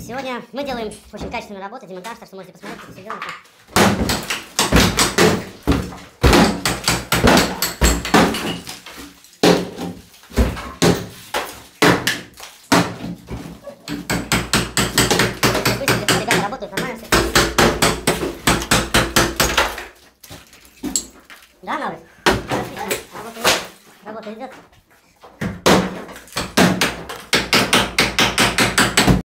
Сегодня мы делаем очень качественную работу, демонтаж, так что можете посмотреть, как все делается. Быстро, ребята работают нормально все. Да, Навык? Отлично. Работа идет.